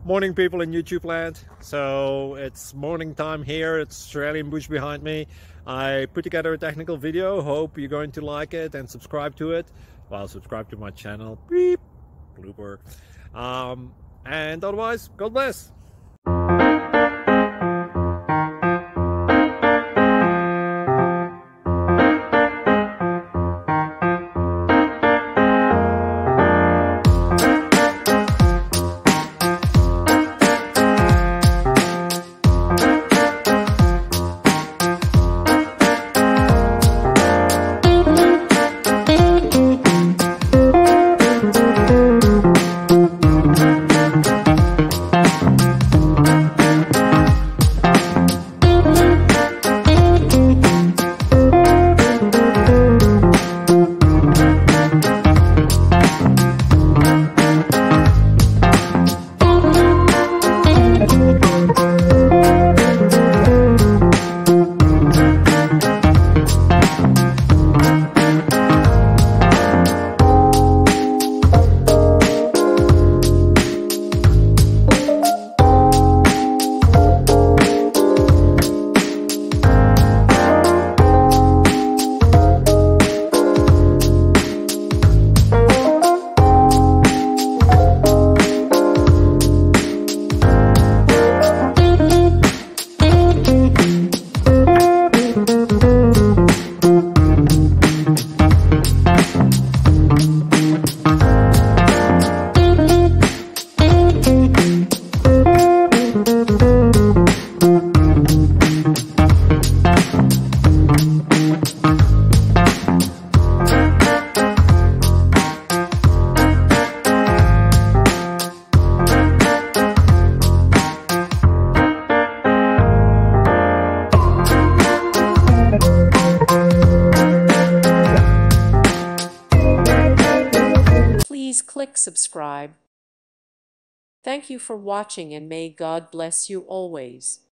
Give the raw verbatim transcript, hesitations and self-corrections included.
Morning, people in YouTube land. So it's morning time here. It's Australian bush behind me. I put together a technical video. Hope you're going to like it and subscribe to it. Well, subscribe to my channel. Beep. Blooper. Um, and otherwise, God bless. Please click subscribe. Thank you for watching and may God bless you always.